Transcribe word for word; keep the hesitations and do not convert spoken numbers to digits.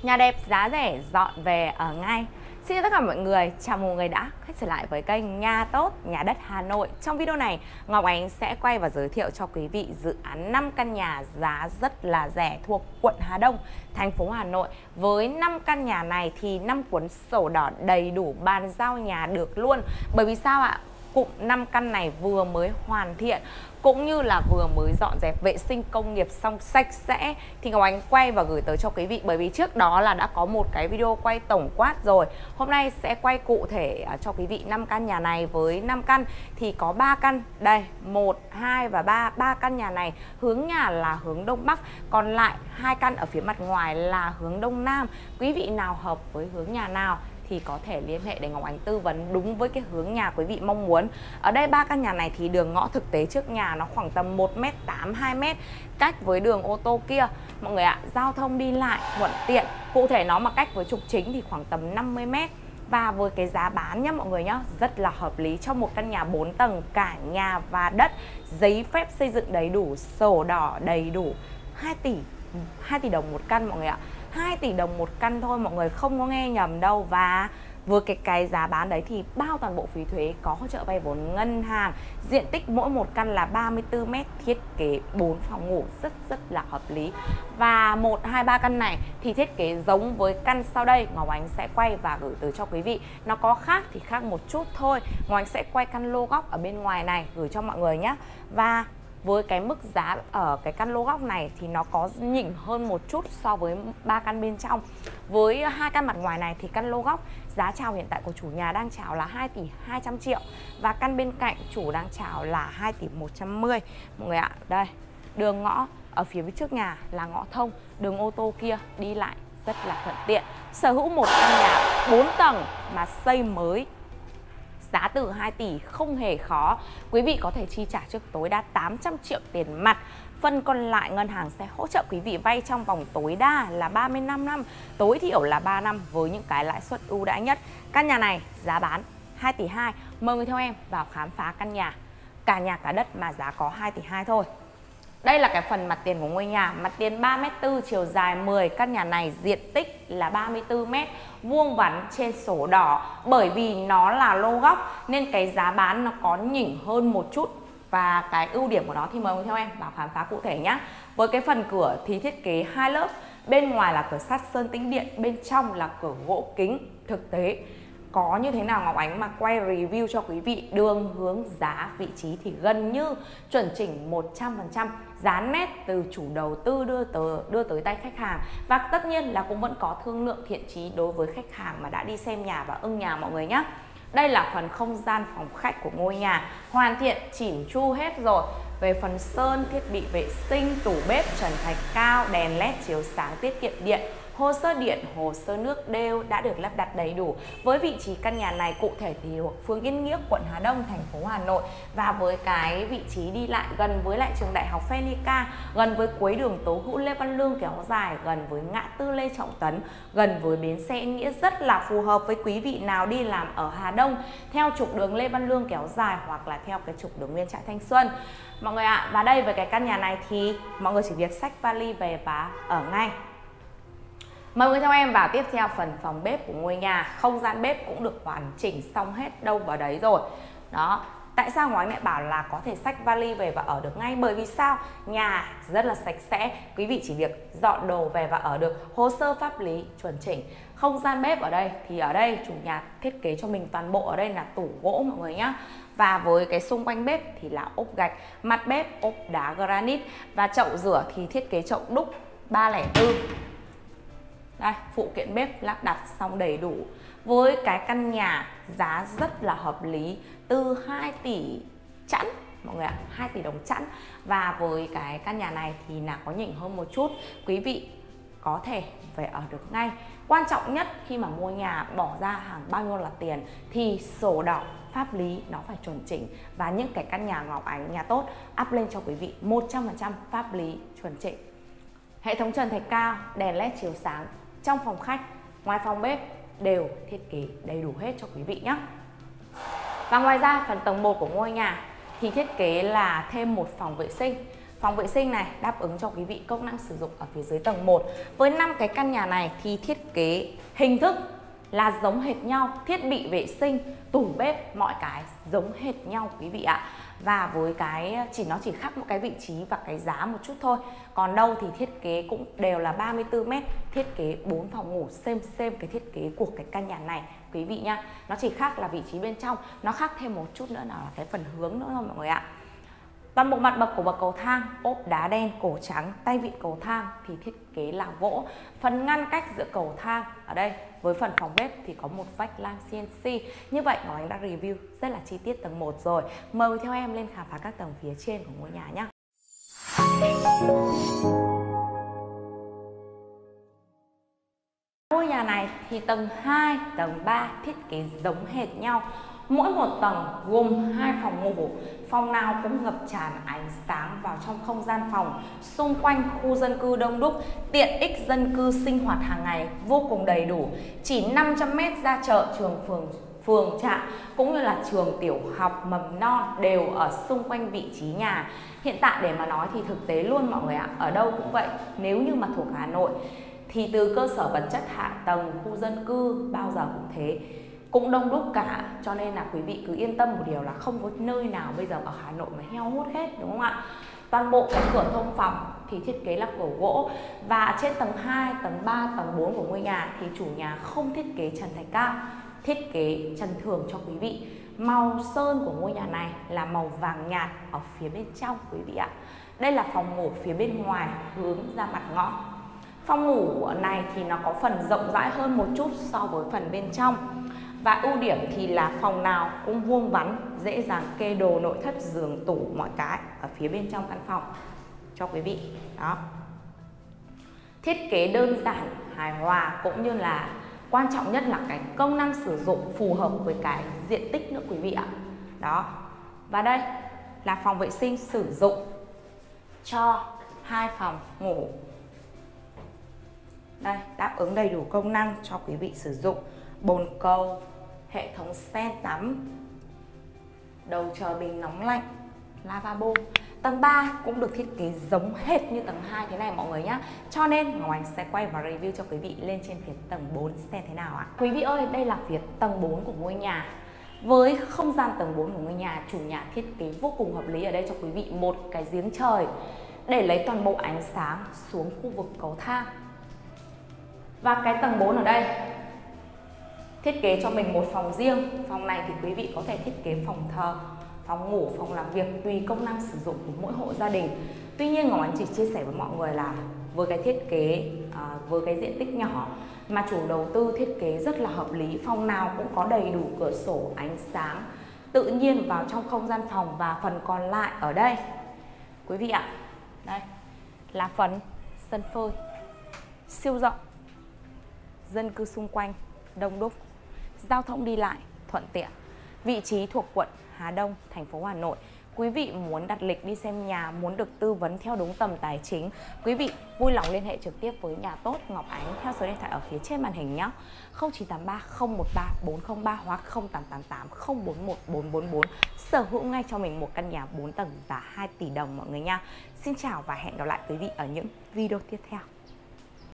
Nhà đẹp giá rẻ dọn về ở ngay. Xin chào tất cả mọi người, chào mừng mọi người đã quay trở lại với kênh Nhà Tốt Nhà Đất Hà Nội. Trong video này, Ngọc Ánh sẽ quay và giới thiệu cho quý vị dự án năm căn nhà giá rất là rẻ thuộc quận Hà Đông, thành phố Hà Nội. Với năm căn nhà này thì năm cuốn sổ đỏ đầy đủ, bàn giao nhà được luôn. Bởi vì sao ạ? Cụm năm căn này vừa mới hoàn thiện cũng như là vừa mới dọn dẹp vệ sinh công nghiệp xong sạch sẽ thì Ngọc Ánh quay và gửi tới cho quý vị, bởi vì trước đó là đã có một cái video quay tổng quát rồi. Hôm nay sẽ quay cụ thể cho quý vị năm căn nhà này. Với năm căn thì có ba căn đây, một, hai và ba. Ba căn nhà này hướng nhà là hướng đông bắc, còn lại hai căn ở phía mặt ngoài là hướng đông nam. Quý vị nào hợp với hướng nhà nào thì có thể liên hệ để Ngọc Ánh tư vấn đúng với cái hướng nhà quý vị mong muốn. Ở đây ba căn nhà này thì đường ngõ thực tế trước nhà nó khoảng tầm một mét tám, hai mét cách với đường ô tô kia. Mọi người ạ, giao thông đi lại thuận tiện. Cụ thể nó mà cách với trục chính thì khoảng tầm năm mươi mét. Và với cái giá bán nhá mọi người nhá, rất là hợp lý cho một căn nhà bốn tầng, cả nhà và đất, giấy phép xây dựng đầy đủ, sổ đỏ đầy đủ. hai tỷ, hai tỷ đồng một căn mọi người ạ. hai tỷ đồng một căn thôi, mọi người không có nghe nhầm đâu. Và với cái cái giá bán đấy thì bao toàn bộ phí thuế, có hỗ trợ vay vốn ngân hàng. Diện tích mỗi một căn là ba mươi tư mét, thiết kế bốn phòng ngủ, rất rất là hợp lý. Và một, hai, ba căn này thì thiết kế giống với căn sau đây. Ngọc Ánh sẽ quay và gửi tới cho quý vị. Nó có khác thì khác một chút thôi. Ngọc Ánh sẽ quay căn lô góc ở bên ngoài này gửi cho mọi người nhé. Và với cái mức giá ở cái căn lô góc này thì nó có nhỉnh hơn một chút so với ba căn bên trong. Với hai căn mặt ngoài này thì căn lô góc giá chào hiện tại của chủ nhà đang chào là hai tỷ hai trăm triệu. Và căn bên cạnh chủ đang chào là hai tỷ một trăm mười. Mọi người ạ, đây, đường ngõ ở phía trước nhà là ngõ thông, đường ô tô kia đi lại rất là thuận tiện. Sở hữu một căn nhà bốn tầng mà xây mới, giá từ hai tỷ không hề khó. Quý vị có thể chi trả trước tối đa tám trăm triệu tiền mặt. Phần còn lại ngân hàng sẽ hỗ trợ quý vị vay trong vòng tối đa là ba mươi lăm năm, tối thiểu là ba năm với những cái lãi suất ưu đãi nhất. Căn nhà này giá bán hai tỷ hai. Mời người theo em vào khám phá căn nhà. Cả nhà cả đất mà giá có hai tỷ hai thôi. Đây là cái phần mặt tiền của ngôi nhà, mặt tiền ba mét tư, chiều dài mười. Căn nhà này diện tích là ba mươi tư mét, vuông vắn trên sổ đỏ. Bởi vì nó là lô góc nên cái giá bán nó có nhỉnh hơn một chút. Và cái ưu điểm của nó thì mời theo em vào khám phá cụ thể nhé. Với cái phần cửa thì thiết kế hai lớp. Bên ngoài là cửa sắt sơn tĩnh điện, bên trong là cửa gỗ kính. Thực tế có như thế nào Ngọc Ánh mà quay review cho quý vị. Đường, hướng, giá, vị trí thì gần như chuẩn chỉnh một trăm phần trăm. Giá nét từ chủ đầu tư đưa tới, đưa tới tay khách hàng. Và tất nhiên là cũng vẫn có thương lượng thiện chí đối với khách hàng mà đã đi xem nhà và ưng nhà mọi người nhé. Đây là phần không gian phòng khách của ngôi nhà, hoàn thiện chỉn chu hết rồi. Về phần sơn, thiết bị vệ sinh, tủ bếp, trần thạch cao, đèn led chiếu sáng tiết kiệm điện, hồ sơ điện, hồ sơ nước đều đã được lắp đặt đầy đủ. Với vị trí căn nhà này cụ thể thì thuộc phường Yên Nghĩa, quận Hà Đông, thành phố Hà Nội. Và với cái vị trí đi lại gần với lại trường đại học Phenica, gần với cuối đường Tố Hữu Lê Văn Lương kéo dài, gần với ngã tư Lê Trọng Tấn, gần với bến xe Yên Nghĩa, rất là phù hợp với quý vị nào đi làm ở Hà Đông theo trục đường Lê Văn Lương kéo dài hoặc là theo cái trục đường Nguyễn Trãi Thanh Xuân. Mọi người ạ, à, và đây với cái căn nhà này thì mọi người chỉ việc xách vali về và ở ngay. Mời người theo em vào tiếp theo phần phòng bếp của ngôi nhà. Không gian bếp cũng được hoàn chỉnh xong hết đâu vào đấy rồi. Đó, tại sao Ngọc Ánh lại bảo là có thể xách vali về và ở được ngay? Bởi vì sao? Nhà rất là sạch sẽ, quý vị chỉ việc dọn đồ về và ở được. Hồ sơ pháp lý chuẩn chỉnh. Không gian bếp ở đây thì ở đây chủ nhà thiết kế cho mình toàn bộ ở đây là tủ gỗ mọi người nhá. Và với cái xung quanh bếp thì là ốp gạch, mặt bếp ốp đá granite. Và chậu rửa thì thiết kế chậu đúc ba không bốn. Đây, phụ kiện bếp lắp đặt xong đầy đủ. Với cái căn nhà giá rất là hợp lý, từ hai tỷ chẵn mọi người ạ, hai tỷ đồng chẵn. Và với cái căn nhà này thì là có nhỉnh hơn một chút, quý vị có thể về ở được ngay. Quan trọng nhất khi mà mua nhà bỏ ra hàng bao nhiêu là tiền thì sổ đỏ pháp lý nó phải chuẩn chỉnh. Và những cái căn nhà Ngọc Ánh Nhà Tốt up lên cho quý vị một trăm phần trăm pháp lý chuẩn chỉnh. Hệ thống trần thạch cao, đèn led chiếu sáng trong phòng khách, ngoài phòng bếp đều thiết kế đầy đủ hết cho quý vị nhé. Và ngoài ra phần tầng một của ngôi nhà thì thiết kế là thêm một phòng vệ sinh. Phòng vệ sinh này đáp ứng cho quý vị công năng sử dụng ở phía dưới tầng một. Với năm cái căn nhà này thì thiết kế hình thức là giống hệt nhau, thiết bị vệ sinh, tủ bếp, mọi cái giống hệt nhau quý vị ạ. Và với cái chỉ nó chỉ khác một cái vị trí và cái giá một chút thôi. Còn đâu thì thiết kế cũng đều là ba mươi tư mét, thiết kế bốn phòng ngủ xem xem cái thiết kế của cái căn nhà này quý vị nha. Nó chỉ khác là vị trí bên trong, nó khác thêm một chút nữa là cái phần hướng nữa thôi mọi người ạ. Toàn bộ mặt bậc của bậc cầu thang ốp đá đen cổ trắng, tay vịn cầu thang thì thiết kế là gỗ. Phần ngăn cách giữa cầu thang ở đây với phần phòng bếp thì có một vách lam xê en xê. Như vậy Ngọc Ánh đã review rất là chi tiết tầng một rồi. Mời theo em lên khám phá các tầng phía trên của ngôi nhà nhé. Ngôi nhà này thì tầng hai, tầng ba thiết kế giống hệt nhau. Mỗi một tầng gồm hai phòng ngủ, phòng nào cũng ngập tràn ánh sáng vào trong không gian phòng. Xung quanh khu dân cư đông đúc, tiện ích dân cư sinh hoạt hàng ngày vô cùng đầy đủ. Chỉ năm trăm mét ra chợ, trường phường, phường trạm cũng như là trường tiểu học mầm non đều ở xung quanh vị trí nhà. Hiện tại để mà nói thì thực tế luôn mọi người ạ, ở đâu cũng vậy. Nếu như mà thuộc Hà Nội thì từ cơ sở vật chất hạ tầng, khu dân cư bao giờ cũng thế, cũng đông đúc cả, cho nên là quý vị cứ yên tâm một điều là không có nơi nào bây giờ ở Hà Nội mà heo hút hết, đúng không ạ? Toàn bộ cái cửa thông phòng thì thiết kế là cửa gỗ, và trên tầng hai, tầng ba, tầng bốn của ngôi nhà thì chủ nhà không thiết kế trần thạch cao, thiết kế trần thường cho quý vị. Màu sơn của ngôi nhà này là màu vàng nhạt ở phía bên trong quý vị ạ. Đây là phòng ngủ phía bên ngoài hướng ra mặt ngõ. Phòng ngủ này thì nó có phần rộng rãi hơn một chút so với phần bên trong. Và ưu điểm thì là phòng nào cũng vuông vắn, dễ dàng kê đồ nội thất, giường, tủ, mọi cái ở phía bên trong căn phòng cho quý vị. Đó. Thiết kế đơn giản, hài hòa, cũng như là quan trọng nhất là cái công năng sử dụng phù hợp với cái diện tích nữa quý vị ạ. Đó. Và đây là phòng vệ sinh sử dụng cho hai phòng ngủ. Đây, đáp ứng đầy đủ công năng cho quý vị sử dụng. Bồn cầu, hệ thống sen tắm, đầu chờ bình nóng lạnh, lavabo. Tầng ba cũng được thiết kế giống hệt như tầng hai thế này mọi người nhé. Cho nên Ngọc Ánh sẽ quay và review cho quý vị lên trên phía tầng bốn xem thế nào ạ. Quý vị ơi, đây là phía tầng bốn của ngôi nhà. Với không gian tầng bốn của ngôi nhà, chủ nhà thiết kế vô cùng hợp lý ở đây cho quý vị một cái giếng trời để lấy toàn bộ ánh sáng xuống khu vực cầu thang. Và cái tầng bốn ở đây thiết kế cho mình một phòng riêng. Phòng này thì quý vị có thể thiết kế phòng thờ, phòng ngủ, phòng làm việc tùy công năng sử dụng của mỗi hộ gia đình. Tuy nhiên Ngọc Ánh chỉ chia sẻ với mọi người là với cái thiết kế, à, với cái diện tích nhỏ mà chủ đầu tư thiết kế rất là hợp lý. Phòng nào cũng có đầy đủ cửa sổ, ánh sáng tự nhiên vào trong không gian phòng. Và phần còn lại ở đây quý vị ạ, đây là phần sân phơi siêu rộng, dân cư xung quanh đông đúc, giao thông đi lại thuận tiện. Vị trí thuộc quận Hà Đông, thành phố Hà Nội. Quý vị muốn đặt lịch đi xem nhà, muốn được tư vấn theo đúng tầm tài chính, quý vị vui lòng liên hệ trực tiếp với Nhà Tốt Ngọc Ánh theo số điện thoại ở phía trên màn hình nhé. không chín tám ba không một ba bốn không ba hoặc không tám tám tám không bốn một bốn bốn bốn. Sở hữu ngay cho mình một căn nhà bốn tầng giá hai tỷ đồng mọi người nha. Xin chào và hẹn gặp lại quý vị ở những video tiếp theo.